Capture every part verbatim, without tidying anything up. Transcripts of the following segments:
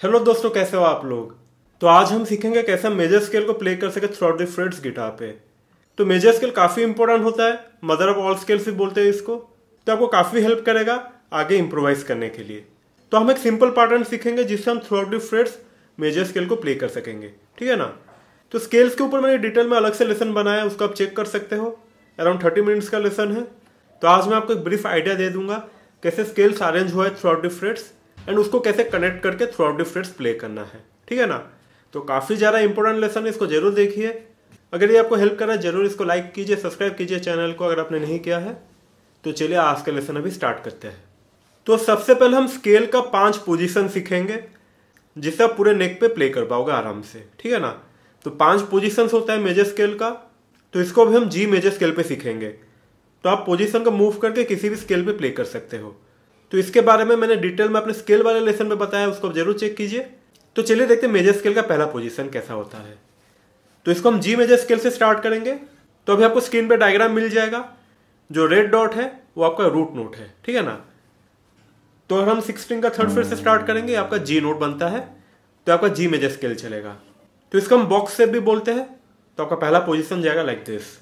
Hello दोस्तों, कैसे हो आप लोग। तो आज हम सीखेंगे कैसे हम मेजर स्केल को प्ले कर सके throughout the frets guitar पे। तो मेजर स्केल काफ़ी इंपॉर्टेंट होता है, मदर ऑफ ऑल स्केल्स भी बोलते हैं इसको। तो आपको काफ़ी हेल्प करेगा आगे इम्प्रोवाइज करने के लिए। तो हम एक सिंपल पैटर्न सीखेंगे जिससे हम throughout the frets major scale को प्ले कर सकेंगे, ठीक है ना। तो स्केल्स के ऊपर मैंने डिटेल में अलग से लेसन बनाया है, उसको आप चेक कर सकते हो। अराउंड थर्टी मिनट्स का लेसन है। तो आज मैं आपको एक ब्रीफ आइडिया दे दूंगा कैसे स्केल्स अरेंज हुआ है throughout the frets and उसको कैसे कनेक्ट करके throughout the frets play करना है, ठीक है ना। तो काफ़ी ज़्यादा इंपॉर्टेंट लेसन है, इसको जरूर देखिए। अगर ये आपको हेल्प कर रहा है जरूर इसको लाइक कीजिए, सब्सक्राइब कीजिए चैनल को अगर आपने नहीं किया है। तो चलिए आज का लेसन अभी स्टार्ट करते हैं। तो सबसे पहले हम स्केल का पांच पोजीशन सीखेंगे जिससे आप पूरे नेक पे प्ले कर पाओगे आराम से, ठीक है ना। तो पांच पोजीशन होता है मेजर स्केल का। तो इसको भी हम जी मेजर स्केल पे सीखेंगे। तो आप पोजीशन को मूव करके किसी भी स्केल पे प्ले कर सकते हो। तो इसके बारे में मैंने डिटेल में अपने स्केल वाले लेसन में बताया, उसको जरूर चेक कीजिए। तो चलिए देखते हैं मेजर स्केल का पहला पोजीशन कैसा होता है। तो इसको हम जी मेजर स्केल से स्टार्ट करेंगे। तो अभी आपको स्क्रीन पे डायग्राम मिल जाएगा। जो रेड डॉट है वो आपका रूट नोट है, ठीक है ना। तो अगर हम सिक्स स्ट्रिंग का थर्ड फ्रेट से स्टार्ट करेंगे, आपका जी नोट बनता है, तो आपका जी मेजर स्केल चलेगा। तो इसको हम बॉक्स शेप भी बोलते हैं। तो आपका पहला पोजीशन जाएगा लाइक दिस।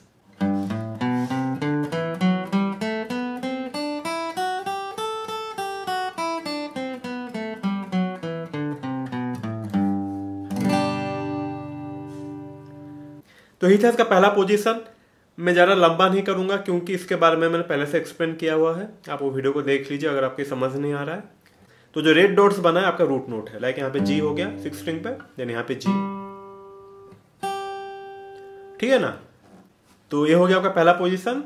तो ही था इसका पहला पोजीशन। मैं ज़्यादा लंबा नहीं करूंगा क्योंकि इसके बारे में मैंने पहले से एक्सप्लेन किया हुआ है। आप वो वीडियो को देख लीजिए अगर आपकी समझ नहीं आ रहा है। तो जो रेड डॉट्स बना है आपका रूट नोट है। लाइक यहाँ पे जी हो गया सिक्स स्ट्रिंग पे, देन यहाँ पे जी, ठीक है ना। तो ये हो गया आपका पहला पोजीशन।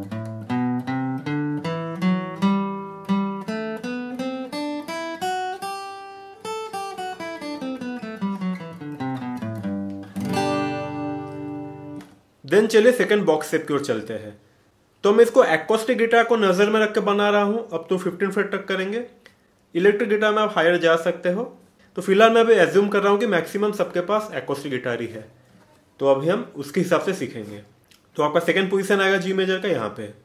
देन चलिए सेकंड बॉक्स शेप की ओर चलते हैं। तो मैं इसको एक्वास्टिक गिटार को नजर में रख के बना रहा हूं। अब तो फिफ्टीन फ्रेट तक करेंगे। इलेक्ट्रिक गिटार में आप हायर जा सकते हो। तो फिलहाल मैं अभी एज्यूम कर रहा हूं कि मैक्सिमम सबके पास एक्वास्टिक गिटार ही है। तो अभी हम उसके हिसाब से सीखेंगे। तो आपका सेकंड पोजीशन आएगा जी मेजर का यहाँ पे।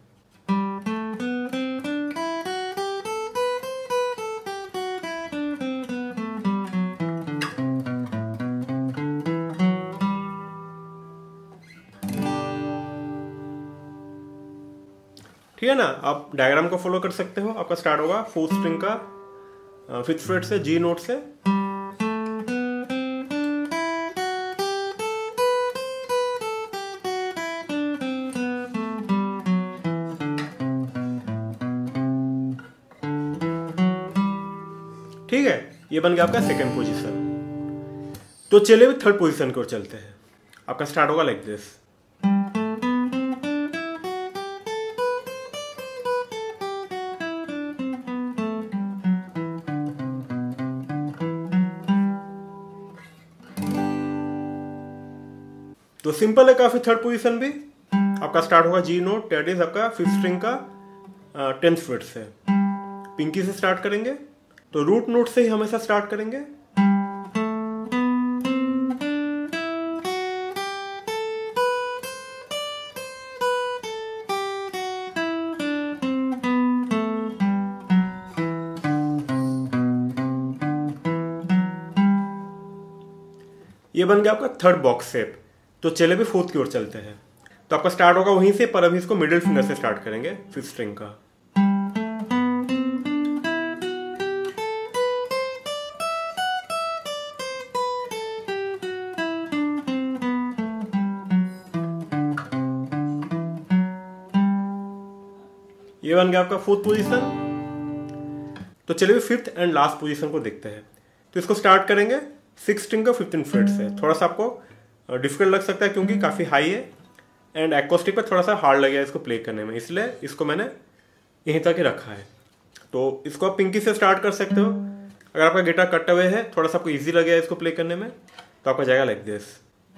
ठीक है ना। आप डायग्राम को फॉलो कर सकते हो। आपका स्टार्ट होगा फोर्थ स्ट्रिंग का फिफ्थ फ्रेट से, जी नोट से। ठीक है, ये बन गया आपका सेकंड पोजीशन। तो चलिए भी थर्ड पोजीशन की ओर चलते हैं। आपका स्टार्ट होगा लाइक दिस। तो सिंपल है काफी थर्ड पोजीशन भी। आपका स्टार्ट होगा जी नोट, दैट इज आपका फिफ्थ स्ट्रिंग का टेंथ फ्रेट से। पिंकी से स्टार्ट करेंगे। तो रूट नोट से ही हमेशा स्टार्ट करेंगे। ये बन गया आपका थर्ड बॉक्स शेप। तो चले भी फोर्थ की ओर चलते हैं। तो आपका स्टार्ट होगा वहीं से, पर अभी इसको मिडिल फिंगर से स्टार्ट करेंगे फिफ्थ स्ट्रिंग का। ये बन गया आपका फोर्थ पोजीशन। तो चलिए फिफ्थ एंड लास्ट पोजीशन को देखते हैं। तो इसको स्टार्ट करेंगे सिक्स स्ट्रिंग का फिफ्टीन फ्रेट से। थोड़ा सा आपको डिफिकल्ट लग सकता है क्योंकि काफ़ी हाई है एंड एक्वास्टिक पर थोड़ा सा हार्ड लगेगा इसको प्ले करने में, इसलिए इसको मैंने यहीं तक ही रखा है। तो इसको आप पिंकी से स्टार्ट कर सकते हो। अगर आपका गिटार कट हुए है, थोड़ा सा आपको ईजी लगेगा इसको प्ले करने में, तो आपका जाएगा लाइक दिस।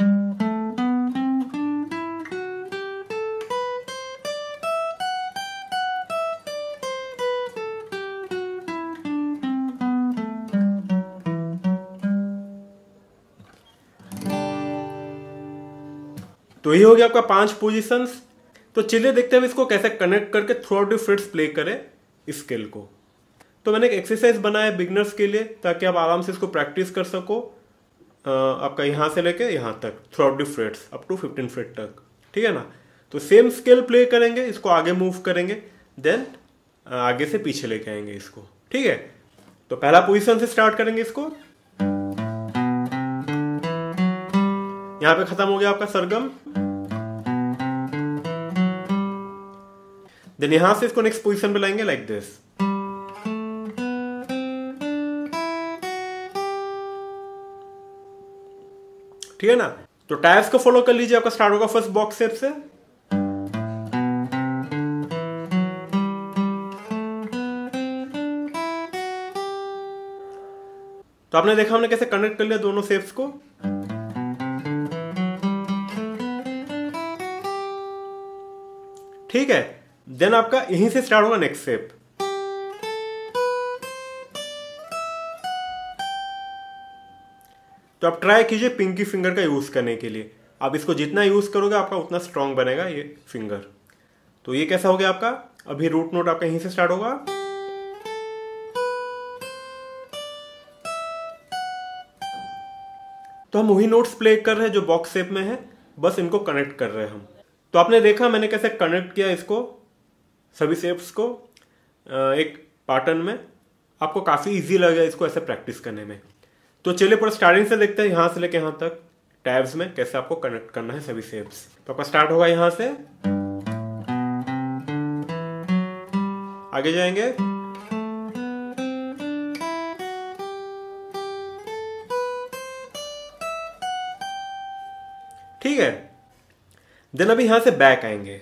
तो ये हो गया आपका पांच पोजीशंस। तो चलिए देखते हैं इसको कैसे कनेक्ट करके throughout the frets play करें स्केल को। तो मैंने एक एक्सरसाइज बनाया है बिगनर्स के लिए, ताकि आप आराम से इसको प्रैक्टिस कर सको। आ, आपका यहाँ से लेके यहाँ तक throughout the frets up to fifteen fret तक, ठीक है ना। तो सेम स्केल प्ले करेंगे, इसको आगे मूव करेंगे, देन आगे से पीछे लेके आएंगे इसको, ठीक है। तो पहला पोजीशन से स्टार्ट करेंगे इसको। यहां पे खत्म हो गया आपका सरगम। देन यहां से इसको नेक्स्ट पोजीशन पे लाएंगे लाइक दिस। ठीक है ना। तो टायर्स को फॉलो कर लीजिए। आपका स्टार्ट होगा फर्स्ट बॉक्स शेप से। तो आपने देखा हमने कैसे कनेक्ट कर लिया दोनों शेप्स को। ठीक है। देन आपका यहीं से स्टार्ट होगा नेक्स्ट शेप। तो आप ट्राई कीजिए पिंकी फिंगर का यूज करने के लिए। आप इसको जितना यूज करोगे आपका उतना स्ट्रांग बनेगा ये फिंगर। तो ये कैसा हो गया आपका। अभी रूट नोट आपका यहीं से स्टार्ट होगा। तो हम वही नोट्स प्ले कर रहे हैं जो बॉक्स शेप में है, बस इनको कनेक्ट कर रहे हैं हम। तो आपने देखा मैंने कैसे कनेक्ट किया इसको, सभी शेप्स को एक पैटर्न में। आपको काफी इजी लगेगा इसको ऐसे प्रैक्टिस करने में। तो चलिए पूरा स्टार्टिंग से देखते हैं, यहां से लेके यहां तक टैब्स में कैसे आपको कनेक्ट करना है सभी शेप्स। तो आपका स्टार्ट होगा यहां से, आगे जाएंगे, ठीक है। देन अभी यहां से बैक आएंगे।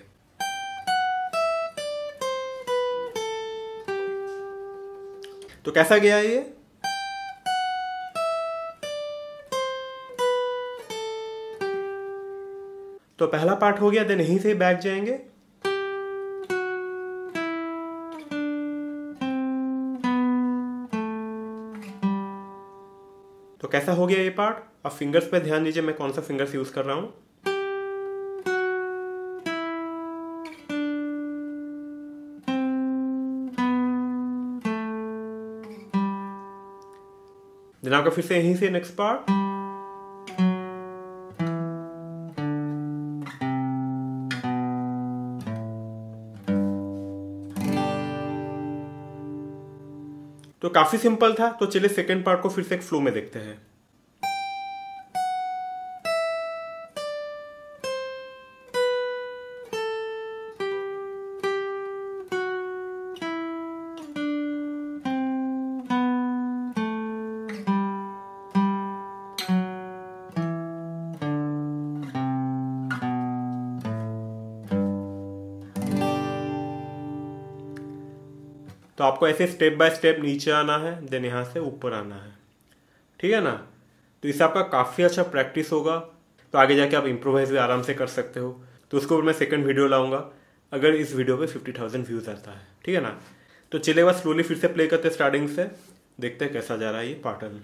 तो कैसा गया ये। तो पहला पार्ट हो गया। देन यहीं से बैक जाएंगे। तो कैसा हो गया ये पार्ट। अब फिंगर्स पे ध्यान दीजिए मैं कौन सा फिंगर्स यूज कर रहा हूं। देन आपका फिर से यहीं से नेक्स्ट पार्ट। तो काफी सिंपल था। तो चलिए सेकंड पार्ट को फिर से एक फ्लो में देखते हैं। तो आपको ऐसे स्टेप बाय स्टेप नीचे आना है, देन यहाँ से ऊपर आना है, ठीक है ना। तो इससे आपका काफ़ी अच्छा प्रैक्टिस होगा। तो आगे जाके आप इम्प्रोवाइज भी आराम से कर सकते हो। तो उसको मैं सेकंड वीडियो लाऊंगा अगर इस वीडियो पे फिफ्टी थाउजेंड व्यूज आता है, ठीक है ना। तो चलिए बस स्लोली फिर से प्ले करते हैं स्टार्टिंग से, देखते हैं कैसा जा रहा है ये पैटर्न।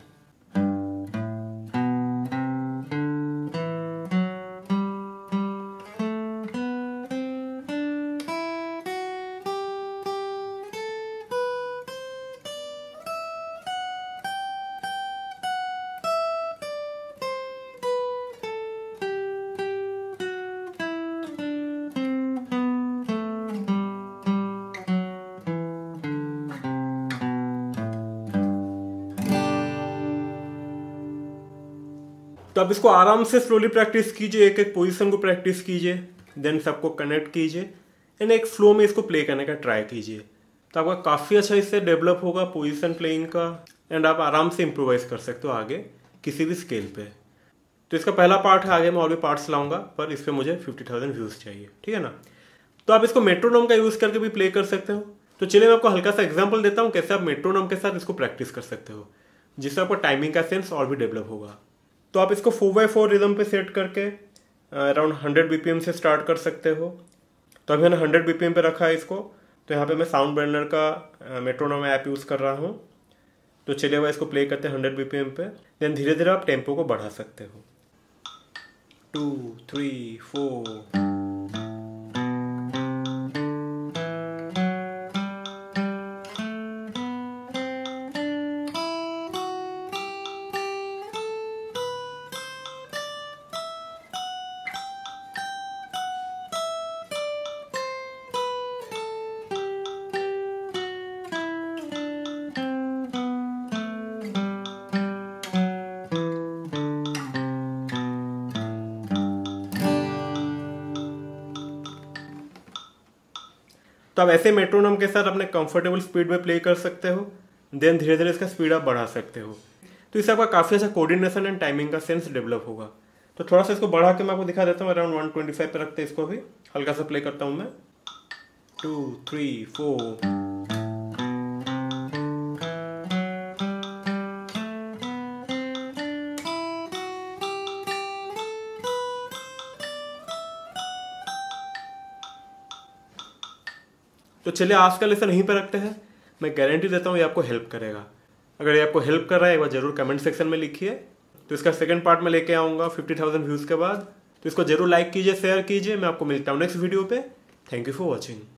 तो अब इसको आराम से स्लोली प्रैक्टिस कीजिए, एक एक पोजीशन को प्रैक्टिस कीजिए, देन सबको कनेक्ट कीजिए एंड एक फ्लो में इसको प्ले करने का ट्राई कीजिए। तो आपका काफ़ी अच्छा इससे डेवलप होगा पोजीशन प्लेइंग का एंड आप आराम से इम्प्रोवाइज कर सकते हो आगे किसी भी स्केल पे। तो इसका पहला पार्ट है, आगे मैं और भी पार्ट्स लाऊंगा, पर इस पर मुझे फिफ्टी थाउजेंड व्यूज़ चाहिए, ठीक है ना। तो आप इसको मेट्रोनोम का यूज़ करके भी प्ले कर सकते हो। तो चलिए मैं आपको हल्का सा एग्जाम्पल देता हूँ कैसे आप मेट्रोनोम के साथ इसको प्रैक्टिस कर सकते हो, जिससे आपको टाइमिंग का सेंस और भी डेवलप होगा। तो आप इसको फोर बाई फोर रिदम पे सेट करके अराउंड हंड्रेड बीपीएम से स्टार्ट कर सकते हो। तो अभी मैंने हंड्रेड बीपीएम पे रखा है इसको। तो यहाँ पे मैं साउंड ब्रेंडर का मेट्रोनोम ऐप यूज़ कर रहा हूँ। तो चलिए वह इसको प्ले करते हैं हंड्रेड बीपीएम पे। देन धीरे धीरे आप टेम्पो को बढ़ा सकते हो, टू थ्री फोर। तो आप ऐसे मेट्रोनोम के साथ अपने कंफर्टेबल स्पीड में प्ले कर सकते हो, देन धीरे धीरे इसका स्पीड आप बढ़ा सकते हो। तो इससे आपका काफ़ी अच्छा कोऑर्डिनेशन एंड टाइमिंग का सेंस डेवलप होगा। तो थोड़ा सा इसको बढ़ा के मैं आपको दिखा देता हूँ। अराउंड वन ट्वेंटी फाइव पे रखते हैं इसको, भी हल्का सा प्ले करता हूँ मैं। Two three four. तो चलिए आजकल इसे नहीं पे रखते हैं, मैं गारंटी देता हूँ ये आपको हेल्प करेगा। अगर ये आपको हेल्प कर रहा है एक बार जरूर कमेंट सेक्शन में लिखिए। तो इसका सेकंड पार्ट में लेके आऊँगा फिफ्टी थाउजेंड व्यूज़ के बाद। तो इसको जरूर लाइक कीजिए, शेयर कीजिए। मैं आपको मिलता हूँ नेक्स्ट वीडियो पे। Thank you for watching.